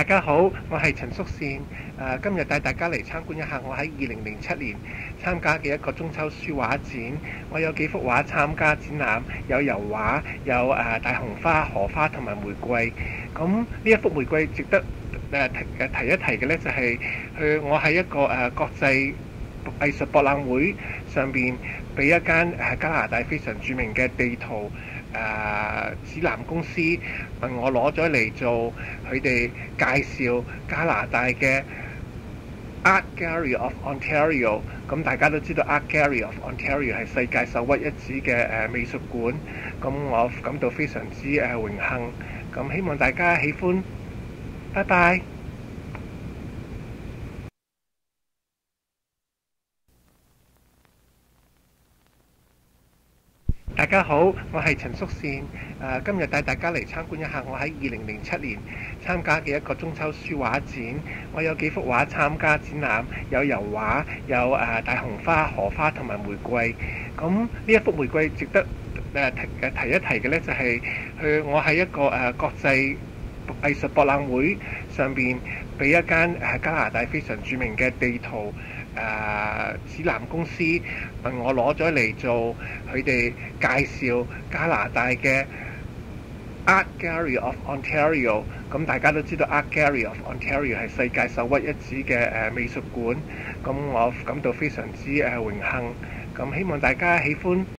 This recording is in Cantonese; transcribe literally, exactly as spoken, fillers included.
大家好，我係陳淑善。誒、呃，今日帶大家嚟參觀一下我喺二零零七年參加嘅一個中秋書畫展。我有幾幅畫參加展覽，有油畫，有誒、呃、大紅花、荷花同埋玫瑰。咁呢一幅玫瑰值得誒、呃、提誒提一提嘅呢，就係、是、佢我喺一個誒、呃、國際藝術博覽會上邊，俾一間誒、呃、加拿大非常著名嘅地圖誒、呃、指南公司問我攞咗嚟做佢哋介紹加拿大嘅 Art Gallery of Ontario。咁大家都知道 Art Gallery of Ontario 係世界首屈一指嘅誒美術館。咁我感到非常之誒榮幸。咁希望大家喜歡。拜拜。大家好，我係陳淑善。誒、呃，今日帶大家嚟參觀一下我喺二零零七年參加嘅一個中秋書畫展。我有幾幅畫參加展覽，有油畫，有誒、呃、大紅花、荷花同埋玫瑰。咁呢一幅玫瑰值得誒、呃、提誒提一提嘅呢，就係、是、佢我喺一個誒、呃、國際藝術博覽會上邊，俾一間誒加拿大非常著名嘅地圖誒、呃、指南公司問我攞咗嚟做佢哋介紹加拿大嘅 Art Gallery of Ontario。咁大家都知道 Art Gallery of Ontario 係世界首屈一指嘅誒美術館。咁我感到非常之誒榮幸。咁希望大家喜歡。